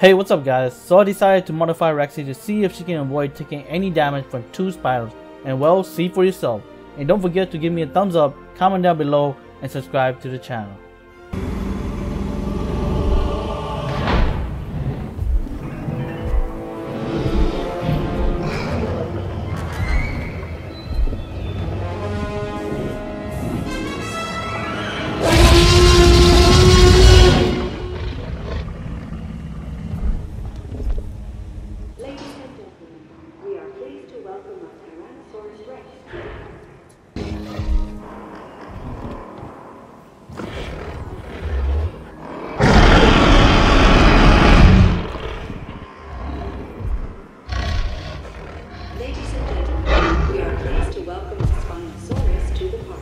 Hey, what's up guys? So I decided to modify Rexy to see if she can avoid taking any damage from 2 spiders, and well, see for yourself. And don't forget to give me a thumbs up, comment down below, and subscribe to the channel. Welcome our Tyrannosaurus Rex. Ladies and gentlemen, we are pleased to welcome the Spinosaurus to the park.